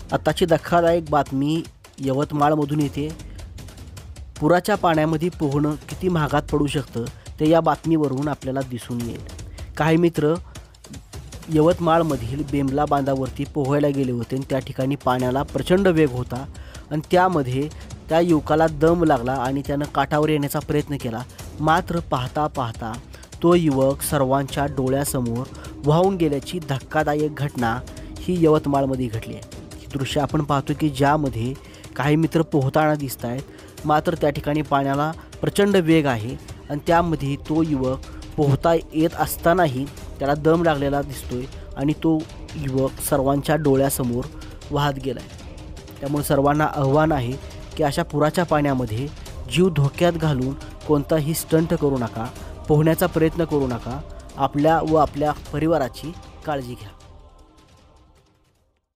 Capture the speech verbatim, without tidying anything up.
आताची धक्कादायक बातमी यवतमाळमधून येते। पुराच्या पाण्यामध्ये पोहणं किती महागात पडू शकतं ते या बातमीवरून आपल्याला दिसून येईल। काही मित्र यवतमाळमधील बेमला बांधावरती पोहायला गेले होते आणि त्या ठिकाणी पाण्याला प्रचंड वेग होता आणि त्यामध्ये त्या युवकाला दम लागला आणि त्यानं काठावर येण्याचा प्रयत्न केला। मात्र पाहता पाहता तो युवक सर्वांच्या डोळ्यासमोर वाहून गेल्याची धक्कादायक घटना ही यवतमाळमध्ये घडली आहे। ही दृश्य आपण पाहतो की ज्यामध्ये काही मित्र पोहताना दिसत आहेत, मात्र त्या ठिकाणी पाण्याला प्रचंड वेग आहे आणि त्यामध्ये तो युवक पोहता येत असतानाही त्याला दम लागलेला दिसतोय आणि तो युवक सर्वांच्या डोळ्यासमोर वाहत गेला आहे। त्यामुळे सर्वांना आव्हान आहे की अशा पुराच्या पाण्यामध्ये जीव धोक्यात घालून कोणताही स्टंट करू नका, पोहण्याचा प्रयत्न करू नका। आपल्या व आपल्या परिवाराची काळजी घ्या।